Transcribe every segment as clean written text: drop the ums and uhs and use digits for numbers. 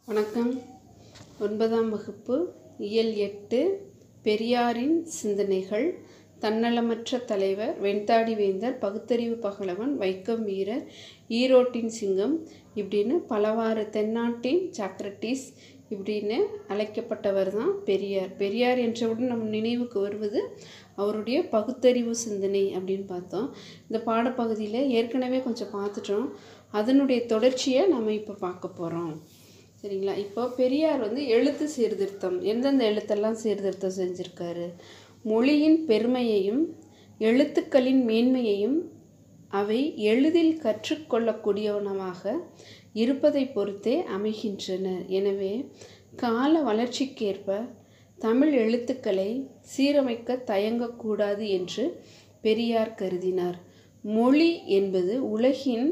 வணக்கம். 9ஆம் வகுப்பு இயல் 8 பெரியாரின் சிந்தனைகள். தன்னலமற்ற தலைவர், வெண்தாடி வேந்தர், பகுத்தறிவு பகலவன், வைக்கம் வீரர், ஈரோட்டின் சிங்கம் இப்படின்னு பலவாறு தென்னாட்டின் சாக்ரட்டிஸ் இப்படின்னு அழைக்கப்பட்டவர் தான் பெரியார். பெரியார் என்றவுடன் நம் நினைவுக்கு வருவது அவருடைய பகுத்தறிவு சிந்தனை அப்படின்னு பார்த்தோம். இந்த பாடப்பகுதியில் ஏற்கனவே கொஞ்சம் பார்த்துட்டோம். அதனுடைய தொடர்ச்சியை நம்ம இப்போ பார்க்க போகிறோம். சரிங்களா? இப்போ பெரியார் எழுத்து சீர்திருத்தம், எந்தெந்த எழுத்தெல்லாம் சீர்திருத்தம் செஞ்சுருக்காரு, மொழியின் பெருமையையும் எழுத்துக்களின் மேன்மையையும் அவை எளிதில் கற்றுக்கொள்ளக்கூடியவனமாக இருப்பதை பொறுத்தே அமைகின்றன. எனவே கால வளர்ச்சிக்கேற்ப தமிழ் எழுத்துக்களை சீரமைக்க தயங்கக்கூடாது என்று பெரியார் கருதினார். மொழி என்பது உலகின்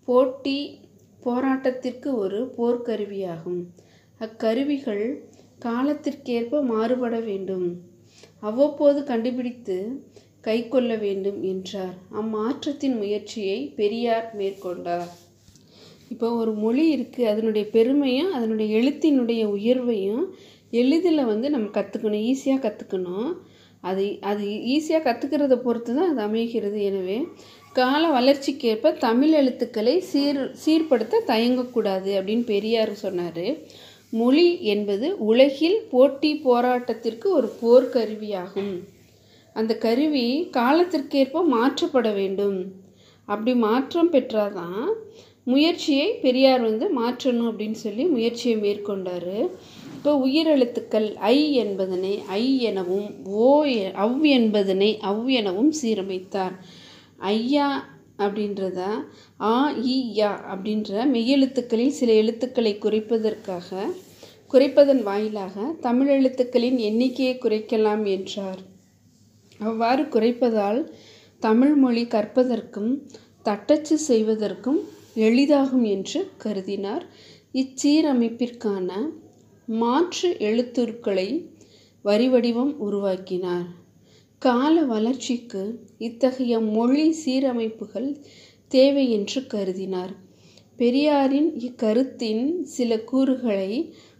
போராட்டத்திற்கு ஒரு போர்க்கருவியாகும். அக்கருவிகள் காலத்திற்கேற்ப மாறுபட வேண்டும், அவ்வப்போது கண்டுபிடித்து கை கொள்ள வேண்டும் என்றார். அம்மாற்றத்தின் முயற்சியை பெரியார் மேற்கொண்டார். இப்போ ஒரு மொழி இருக்குது, அதனுடைய பெருமையும் அதனுடைய எழுத்தினுடைய உயர்வையும் எளிதில் நம்ம கற்றுக்கணும், ஈஸியாக கற்றுக்கணும். அது ஈஸியாக கற்றுக்கிறத பொறுத்து தான் அது அமைகிறது. எனவே கால வளர்ச்சிக்கேற்ப தமிழ் எழுத்துக்களை சீர்படுத்த தயங்கக்கூடாது அப்படின்னு பெரியார் சொன்னார். மொழி என்பது உலகில் போராட்டத்திற்கு ஒரு போர்க்கருவியாகும். அந்த கருவி காலத்திற்கேற்ப மாற்றப்பட வேண்டும். அப்படி மாற்றம் பெற்றாதான் முயற்சியை பெரியார் மாற்றணும் அப்படின்னு சொல்லி முயற்சியை மேற்கொண்டார். இப்போ உயிரெழுத்துக்கள் ஐ என்பதனை ஐ எனவும் அவ் என்பதனை அவ் எனவும் சீரமைத்தார். ஐயா அப்படின்றத ஆ இ யா அப்படின்ற மெய்யெழுத்துக்களில் சில எழுத்துக்களை குறைப்பதன் வாயிலாக தமிழ் எழுத்துக்களின் எண்ணிக்கையை குறைக்கலாம் என்றார். அவ்வாறு குறைப்பதால் தமிழ் மொழி கற்பதற்கும் தட்டச்சு செய்வதற்கும் எளிதாகும் என்று கருதினார். இச்சீரமைப்பிற்கான மாற்று எழுத்துருக்களை வரிவடிவம் உருவாக்கினார். கால வளர்ச்சிக்கு இத்தகைய மொழி சீரமைப்புகள் தேவை என்று கருதினார். பெரியாரின் இக்கருத்தின் சில கூறுகளை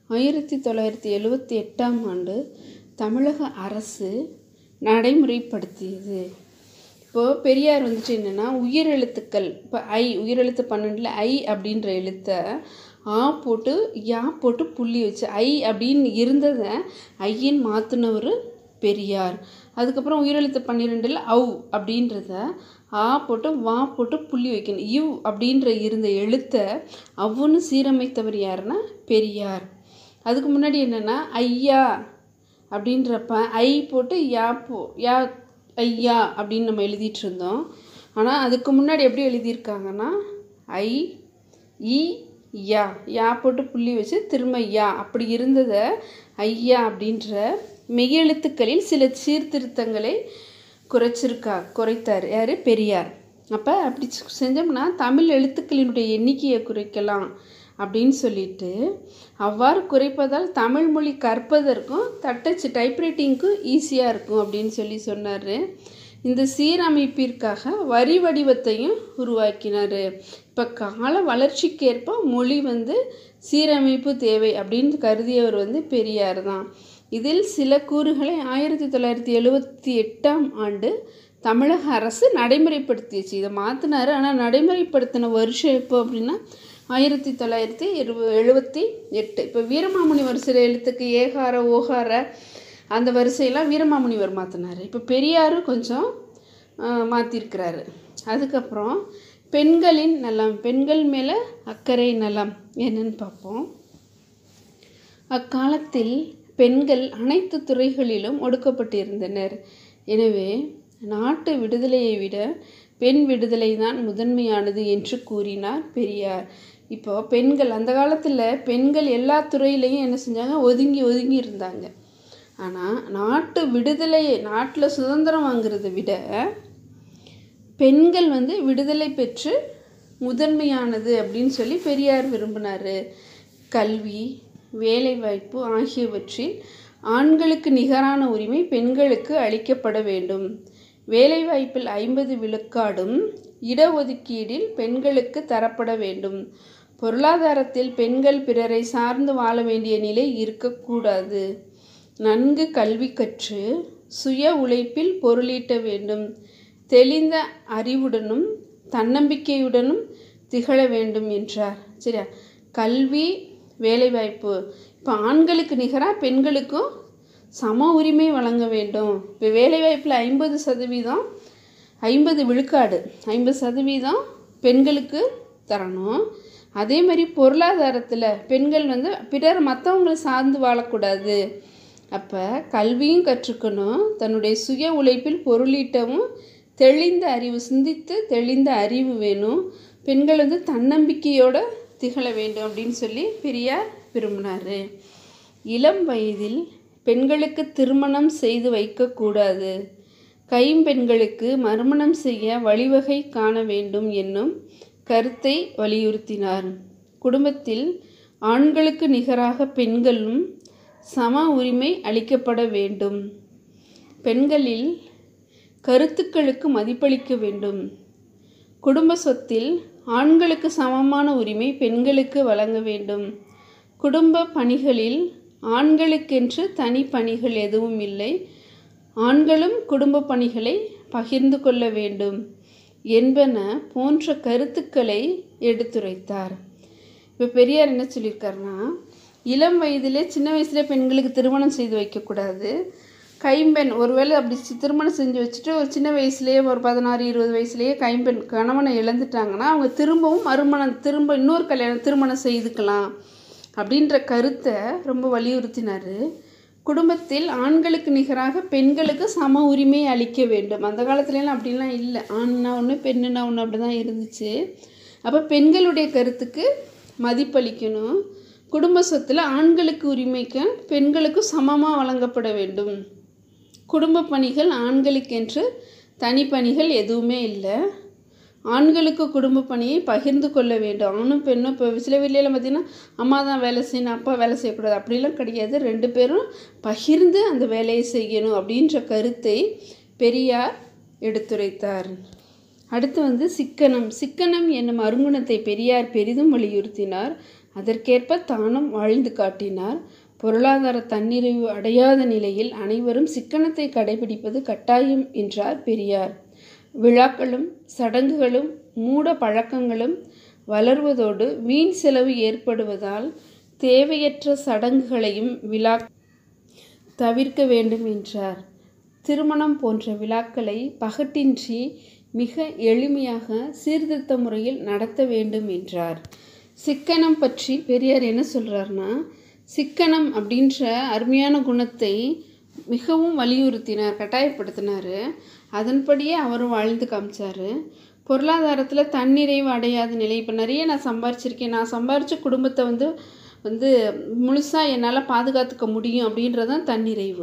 1978ஆம் ஆண்டு தமிழக அரசு நடைமுறைப்படுத்தியது. இப்போது பெரியார் என்னென்னா உயிரெழுத்துக்கள், இப்போ உயிரெழுத்து 12 ஐ அப்படின்ற எழுத்தை ஆ போட்டு யா போட்டு புள்ளி வச்சு ஐ அப்படின்னு இருந்ததை ஐயின் மாற்றினவர் பெரியார். அதுக்கப்புறம் உயிரெழுத்து 12 அவ் அப்படின்றத ஆ போட்டு வா போட்டு புள்ளி வைக்கணும். இவ் அப்படின்ற இருந்த எழுத்தை அவ்வுன்னு சீரமைத்தவர் யாருன்னா பெரியார். அதுக்கு முன்னாடி என்னென்னா ஐயா அப்படின்றப்ப ஐ போட்டு யா ஐயா அப்படின்னு நம்ம எழுதிட்டு இருந்தோம். ஆனால் அதுக்கு முன்னாடி எப்படி எழுதியிருக்காங்கன்னா ஐ இ யா போட்டு புள்ளி வச்சு திரும்ப யா அப்படி இருந்ததை ஐயா அப்படின்ற மெய்யெழுத்துக்களில் சில சீர்திருத்தங்களை குறைத்தார் யார்? பெரியார். அப்போ அப்படி செஞ்சோம்னா தமிழ் எழுத்துக்களினுடைய எண்ணிக்கையை குறைக்கலாம் அப்படின்னு சொல்லிட்டு, அவ்வாறு குறைப்பதால் தமிழ் மொழி கற்பதற்கும் தட்டச்சு டைப்ரைட்டிங்க்கும் ஈஸியாக இருக்கும் அப்படின்னு சொன்னார். இந்த சீரமைப்பிற்காக வரி வடிவத்தையும் உருவாக்கினார். இப்போ கால வளர்ச்சிக்கேற்ப மொழி சீரமைப்பு தேவை அப்படின்னு கருதியவர் பெரியார் தான். இதில் சில கூறுகளை 1978ஆம் ஆண்டு தமிழக அரசு நடைமுறைப்படுத்திச்சு. இதை மாற்றினார். ஆனால் நடைமுறைப்படுத்தின வருஷம் எப்போ அப்படின்னா 1978. இப்போ வீரமாமுனிவர் சில எழுத்துக்கு ஏகார ஓகார அந்த வரிசையெல்லாம் வீரமாமுனிவர் மாற்றினார். இப்போ பெரியாரும் கொஞ்சம் மாற்றிருக்கிறாரு. அதுக்கப்புறம் பெண்களின் நலம், பெண்கள் மேலே அக்கறை நலம் என்னன்னு பார்ப்போம். அக்காலத்தில் பெண்கள் அனைத்து துறைகளிலும் ஒடுக்கப்பட்டிருந்தனர். எனவே நாட்டு விடுதலையை விட பெண் விடுதலை தான் முதன்மையானது என்று கூறினார் பெரியார். இப்போ பெண்கள் அந்த காலத்தில் பெண்கள் எல்லா துறையிலையும் என்ன செஞ்சாங்க? ஒதுங்கி இருந்தாங்க. ஆனால் நாட்டு விடுதலையை, நாட்டில் சுதந்திரம் வாங்கிறத விட பெண்கள் விடுதலை பெற்று முதன்மையானது அப்படின்னு சொல்லி பெரியார் விரும்பினார். கல்வி, வேலைவாய்ப்பு ஆகியவற்றில் ஆண்களுக்கு நிகரான உரிமை பெண்களுக்கு அளிக்கப்பட வேண்டும். வேலைவாய்ப்பில் 50 விழுக்காடும் இடஒதுக்கீடில் பெண்களுக்கு தரப்பட வேண்டும். பொருளாதாரத்தில் பெண்கள் பிறரை சார்ந்து வாழ வேண்டிய நிலை இருக்கக்கூடாது. நன்கு கல்வி கற்று சுய உழைப்பில் பொருளீட்ட வேண்டும். தெளிந்த அறிவுடனும் தன்னம்பிக்கையுடனும் திகழ வேண்டும் என்றார். சரியா? கல்வி, வேலைவாய்ப்பு. இப்போ ஆண்களுக்கு நிகராக பெண்களுக்கும் சம உரிமை வழங்க வேண்டும். இப்போ வேலைவாய்ப்பில் 50% 50 விழுக்காடு 50% பெண்களுக்கு தரணும். அதே மாதிரி பொருளாதாரத்தில் பெண்கள் பிறர் மற்றவங்களை சார்ந்து வாழக்கூடாது. அப்போ கல்வியும் கற்றுக்கணும், தன்னுடைய சுய உழைப்பில் பொருளீட்டவும் தெளிந்த அறிவு, சிந்தித்து தெளிந்த அறிவு வேணும். பெண்கள் தன்னம்பிக்கையோடு திகழ வேண்டும் அப்படின்னு சொல்லி பெரியார் விரும்பினார். இளம் வயதில் பெண்களுக்கு திருமணம் செய்து வைக்கக்கூடாது. கைம்பெண்களுக்கு மறுமணம் செய்ய வழிவகை காண வேண்டும் என்னும் கருத்தை வலியுறுத்தினார். குடும்பத்தில் ஆண்களுக்கு நிகராக பெண்களும் சம உரிமை அளிக்கப்பட வேண்டும். பெண்களில் கருத்துக்களுக்கு மதிப்பளிக்க வேண்டும். குடும்ப சொத்தில் ஆண்களுக்கு சமமான உரிமை பெண்களுக்கு வழங்க வேண்டும். குடும்ப பணிகளில் ஆண்களுக்கென்று தனி பணிகள் எதுவும் இல்லை. ஆண்களும் குடும்ப பணிகளை பகிர்ந்து கொள்ள வேண்டும் என்பன போன்ற கருத்துக்களை எடுத்துரைத்தார். இப்போ பெரியார் என்ன சொல்லியிருக்காருன்னா, இளம் வயதிலே சின்ன வயசுலேயே பெண்களுக்கு திருமணம் செய்து வைக்கக்கூடாது. கைம்பெண் ஒருவேளை அப்படி திருமணம் செஞ்சு வச்சுட்டு ஒரு சின்ன வயசுலேயே ஒரு 16-20 வயசுலேயே கைம்பெண் கணவனை இழந்துட்டாங்கன்னா அவங்க திரும்ப இன்னொரு திருமணம் செய்துக்கலாம் அப்படின்ற கருத்தை ரொம்ப வலியுறுத்தினார். குடும்பத்தில் ஆண்களுக்கு நிகராக பெண்களுக்கு சம உரிமை அளிக்க வேண்டும். அந்த காலத்துலலாம் அப்படிலாம் இல்லை. ஆண்னா ஒன்று பெண்ணுனா ஒன்று அப்படி தான் இருந்துச்சு. அப்போ பெண்களுடைய கருத்துக்கு மதிப்பளிக்கணும். குடும்ப சொத்தில் ஆண்களுக்கு உரிமைக்கு பெண்களுக்கும் சமமாக வழங்கப்பட வேண்டும். குடும்ப பணிகள் ஆண்களுக்கென்று தனிப்பணிகள் எதுவுமே இல்லை. ஆண்களுக்கு குடும்ப பணியை பகிர்ந்து கொள்ள வேண்டும். ஆணும் பெண்ணும் இப்போ சில வீட்லையெல்லாம் பார்த்திங்கன்னா அம்மா தான் வேலை செய்யணும், அப்பா வேலை செய்யக்கூடாது, அப்படிலாம் கிடையாது. 2 பேரும் பகிர்ந்து அந்த வேலையை செய்யணும் அப்படின்ற கருத்தை பெரியார் எடுத்துரைத்தார். அடுத்து சிக்கனம் என்னும் அருங்குணத்தை பெரியார் பெரிதும் வலியுறுத்தினார். அதற்கேற்ப தானும் வாழ்ந்து காட்டினார். பொருளாதார தன்னிறைவு அடையாத நிலையில் அனைவரும் சிக்கனத்தை கடைபிடிப்பது கட்டாயம் என்றார் பெரியார். விழாக்களும் சடங்குகளும் மூட பழக்கங்களும் வளர்வதோடு வீண் செலவு ஏற்படுவதால் தேவையற்ற சடங்குகளையும் விழா தவிர்க்க வேண்டும் என்றார். திருமணம் போன்ற விழாக்களை பகட்டின்றி மிக எளிமையாக சீர்திருத்த முறையில் நடத்த வேண்டும் என்றார். சிக்கனம் பற்றி பெரியார் என்ன சொல்கிறார்னா, சிக்கனம் அப்படின்ற அருமையான குணத்தை மிகவும் வலியுறுத்தினார், கட்டாயப்படுத்தினார். அதன்படியே அவரும் வாழ்ந்து காமிச்சார். பொருளாதாரத்தில் தன்னிறைவு அடையாத நிலை. இப்போ நிறைய நான் சம்பாரிச்சிருக்கேன், நான் சம்பாரித்த குடும்பத்தை முழுசாக என்னால் பாதுகாத்துக்க முடியும் அப்படின்றதான் தன்னிறைவு.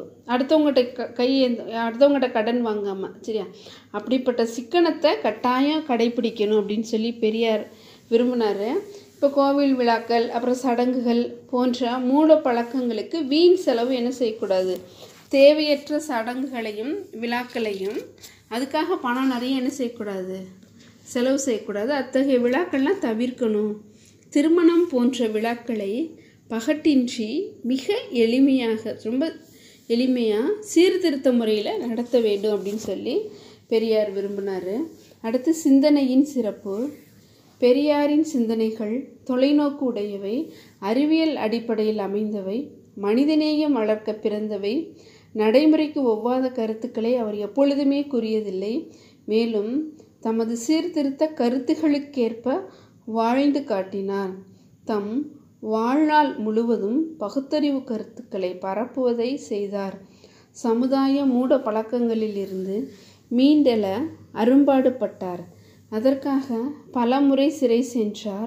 அடுத்தவங்ககிட்ட கடன் வாங்காமல், சரியா? அப்படிப்பட்ட சிக்கனத்தை கட்டாயம் கடைப்பிடிக்கணும் அப்படின்னு சொல்லி பெரியார் விரும்பினார். இப்போ கோவில் விழாக்கள் அப்புறம் சடங்குகள் போன்ற மூட பழக்கங்களுக்கு வீண் செலவு என்ன செய்யக்கூடாது. தேவையற்ற சடங்குகளையும் விழாக்களையும் அதுக்காக பணம் நிறைய என்ன செய்யக்கூடாது, செலவு செய்யக்கூடாது. அத்தகைய விழாக்கள்லாம் தவிர்க்கணும். திருமணம் போன்ற விழாக்களை பகட்டின்றி மிக எளிமையாக, ரொம்ப எளிமையாக சீர்திருத்த முறையில் நடத்த வேண்டும் அப்படின்னு சொல்லி பெரியார் விரும்பினார். அடுத்து சிந்தனையின் சிறப்பு. பெரியாரின் சிந்தனைகள் தொலைநோக்கு உடையவை, அறிவியல் அடிப்படையில் அமைந்தவை, மனிதநேயம் வளர்க்க பிறந்தவை. நடைமுறைக்கு ஒவ்வாத கருத்துக்களை அவர் எப்பொழுதுமே கூறியதில்லை. மேலும் தமது சீர்திருத்த கருத்துகளுக்கேற்ப வாழ்ந்து காட்டினார். தம் வாழ்நாள் முழுவதும் பகுத்தறிவு கருத்துக்களை பரப்புவதை செய்தார். சமுதாய மூட பழக்கங்களிலிருந்து மீண்டெழ அரும்பாடுபட்டார். அதற்காக பல முறை சிறை சென்றார்.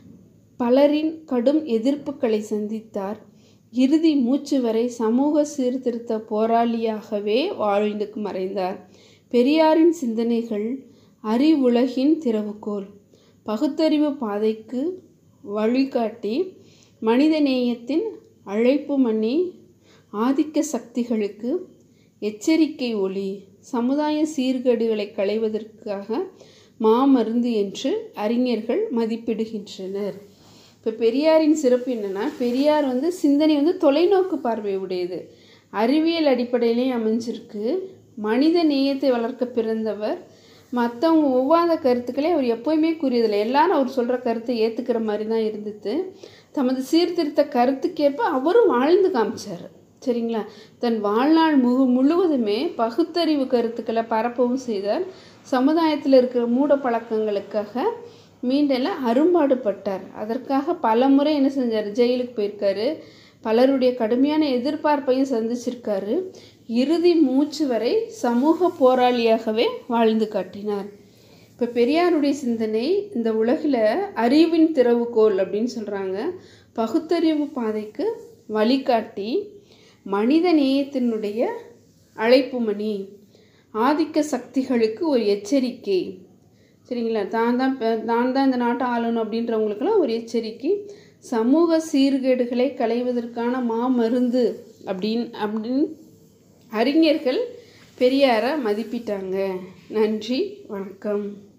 பலரின் கடும் எதிர்ப்புகளை சந்தித்தார். இறுதி மூச்சு வரை சமூக சீர்திருத்த போராளியாகவே வாழ்ந்து மறைந்தார். பெரியாரின் சிந்தனைகள் அறிவுலகின் திறவுகோல், பகுத்தறிவு பாதைக்கு வழிகாட்டி, மனித நேயத்தின் அழைப்பு மணி, ஆதிக்க சக்திகளுக்கு எச்சரிக்கை ஒளி, சமுதாய சீர்கேடுகளை களைவதற்காக மாமருந்து என்று அறிஞர்கள் மதிப்பிடுகின்றனர். இப்போ பெரியாரின் சிறப்பு என்னென்னா, பெரியார் வந்து சிந்தனை வந்து தொலைநோக்கு பார்வை உடையது, அறிவியல் அடிப்படையிலையும் அமைஞ்சிருக்கு, மனித நேயத்தை வளர்க்க பிறந்தவர், மற்றவங்க ஒவ்வாத கருத்துக்களே அவர் எப்போயுமே கூறியதில்லை, எல்லாரும் அவர் சொல்கிற கருத்தை ஏற்றுக்கிற மாதிரி தான் இருந்துட்டு தமது சீர்திருத்த கருத்துக்கேற்ப அவரும் வாழ்ந்து காமிச்சார். சரிங்களா? தன் வாழ்நாள் முழுவதுமே பகுத்தறிவு கருத்துக்களை பரப்பவும் செய்தார். சமுதாயத்தில் இருக்கிற மூட பழக்கங்களுக்காக மீண்டெல்லாம் அரும்பாடுபட்டார். அதற்காக பல முறை என்ன செஞ்சார், ஜெயிலுக்கு போயிருக்காரு, பலருடைய கடுமையான எதிர்பார்ப்பையும் சந்திச்சிருக்காரு. இறுதி மூச்சு வரை சமூக போராளியாகவே வாழ்ந்து காட்டினார். இப்போ பெரியாருடைய சிந்தனை இந்த உலகில் அறிவின் திறவுகோல் அப்படின்னு சொல்கிறாங்க. பகுத்தறிவு பாதைக்கு வழிகாட்டி, மனித நேயத்தினுடைய அழைப்பு மணி, ஆதிக்க சக்திகளுக்கு ஒரு எச்சரிக்கை. சரிங்களா? நான் தான் இந்த நாட்டை ஆளணும் அப்படின்றவங்களுக்கெல்லாம் ஒரு எச்சரிக்கை, சமூக சீர்கேடுகளை களைவதற்கான மாமருந்து அப்படின்னு அறிஞர்கள் பெரியாரை மதிப்பிட்டாங்க. நன்றி, வணக்கம்.